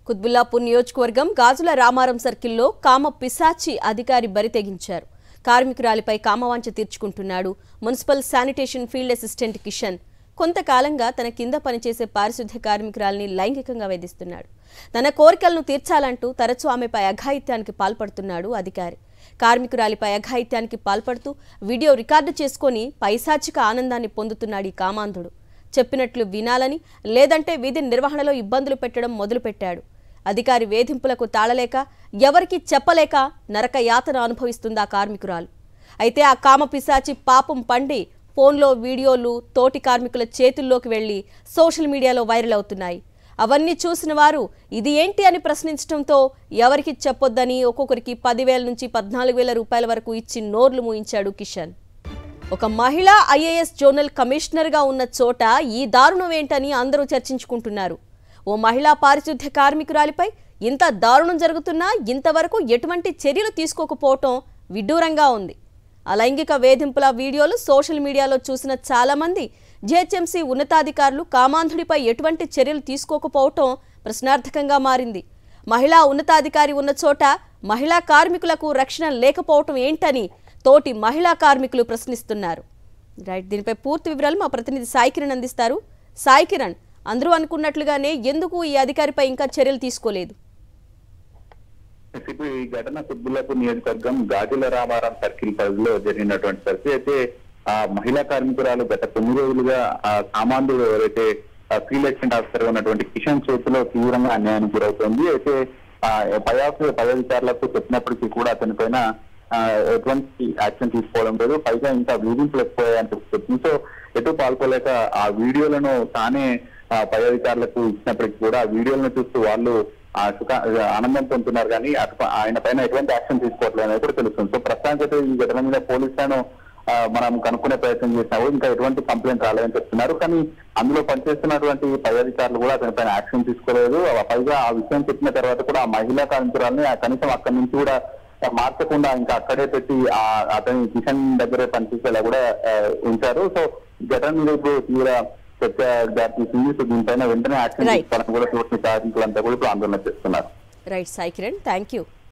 కుత్బుల్లాపూర్ నియోజకవర్గం గాజుల రామారం సర్కిల్లో కామ పిశాచి అధికారి బరితెగించారు. కార్మికురాలిపై కామవాంఛ తీర్చుకుంటున్నాడు municipal sanitation field assistant Kishan. కొంతకాలంగా తన కింద పనిచేసే పారిశుద్ధ్య కార్మికురాలిని లైంగికంగా వేధిస్తున్నాడు. తన కోరికలను తీర్చాలంటూ తరచూ ఆమెపై అఘాయిత్యానికి పాల్పడుతున్నాడు అధికారి. కార్మికురాలిపై అఘాయిత్యానికి పాల్పడుతూ వీడియో రికార్డు చేసుకుని పైశాచిక ఆనందాన్ని పొందుతున్నాడు ఈ కామాంధుడు. చెప్పినట్లు వినాలని లేదంటే విధి నిర్వహణలో ఇబ్బందులు పెట్టడం మొదలుపెట్టాడు. అధికారి వేధింపులకు తాళలేక ఎవరికి చెప్పలేక నరక యాతన అనుభవిస్తుందా కార్మికురాలు. అయితే ఆ కామ పిశాచి పాపం పండి ఫోన్లో వీడియోలు తోటి కార్మికుల చేతుల్లోకి వెళ్లి సోషల్ మీడియాలో వైరల్ అవుతున్నాయి. అవన్నీ చూసిన వారు ఇది ఏంటి అని ప్రశ్నించడంతో ఎవరికి చెప్పొద్దని ఒక్కొక్కరికి 10,000 నుంచి 14,000 రూపాయల వరకు ఇచ్చి నోర్లు మూయించాడు కిషన్. ఒక మహిళ ఐఏఎస్ జోనల్ కమిషనర్గా ఉన్న చోట ఈ దారుణం ఏంటని అందరూ చర్చించుకుంటున్నారు. ఓ మహిళా పారిశుద్ధ్య కార్మికురాలిపై ఇంత దారుణం జరుగుతున్నా ఇంతవరకు ఎటువంటి చర్యలు తీసుకోకపోవటం విడ్డూరంగా ఉంది. అలైంగిక వేధింపుల వీడియోలు సోషల్ మీడియాలో చూసిన చాలామంది జీహెచ్ఎంసీ ఉన్నతాధికారులు కామాంధుడిపై ఎటువంటి చర్యలు తీసుకోకపోవటం ప్రశ్నార్థకంగా మారింది. మహిళా ఉన్నతాధికారి ఉన్న చోట మహిళా కార్మికులకు రక్షణ లేకపోవటం ఏంటని తోటి మహిళా కార్మికులు ప్రశ్నిస్తున్నారు. రైట్, దీనిపై పూర్తి వివరాలు మా ప్రతినిధి సాయి కిరణ్ అందిస్తారు. సాయి కిరణ్, అందరూ అనుకున్నట్లుగానే ఎందుకు ఈ అధికారిపై ఇంకా చర్యలు తీసుకోలేదు? ఈ ఘటన కుత్బుల్లాపూర్ నియోజకవర్గం గాజుల రామారం సర్కిల్ పరిధిలో జరిగినటువంటి పరిస్థితి. అయితే ఆ మహిళా కార్మికురాలు గత 9 రోజులుగా ఆ సామాన్యులు ఎవరైతే ఫీల్డ్ అసిస్టెంట్ ఆఫీసర్ ఉన్నటువంటి కిషన్ చేతిలో తీవ్రంగా అన్యాయానికి గురవుతుంది. అయితే పై అధికారులకు చెప్పినప్పటికీ కూడా అతని పైన ఎటువంటి యాక్షన్ తీసుకోవడం లేదు. పైగా ఇంకా వేధింపులు ఎక్కువని చెప్తుంది. సో ఎటు పాల్గొలేక ఆ వీడియోలను తానే పై అధికారులకు ఇచ్చినప్పటికీ కూడా ఆ వీడియోలను చూస్తూ వాళ్ళు ఆనందం పొందుతున్నారు, కానీ ఆయన పైన ఎటువంటి యాక్షన్ తీసుకోవట్లేదు అనేది కూడా తెలుస్తుంది. సో ప్రస్తుతానికైతే ఈ ఘటన మీద పోలీసులను మనం కనుక్కునే ప్రయత్నం చేసినాము. ఇంకా ఎటువంటి కంప్లైంట్ రాలేదని చెప్తున్నారు. కానీ అందులో పనిచేస్తున్నటువంటి పై అధికారులు కూడా అతని పైన యాక్షన్ తీసుకోలేదు. పైగా ఆ విషయం చెప్పిన తర్వాత కూడా ఆ మహిళా కార్మికురాలని కనీసం అక్కడి నుంచి కూడా మార్చకుండా ఇంకా అక్కడే పెట్టి అతని కిషన్ దగ్గరే పనిచేసేలా కూడా ఉంచారు. సో ఘటన మీద ఇప్పుడు తీవ్ర చర్చ దారితీసింది. సో దీనిపైన వెంటనే యాక్షన్ తీసుకోవాలని కూడా కార్మికులంతా కూడా ఇప్పుడు ఆందోళన చేస్తున్నారు. Right Sai Kiran, thank you.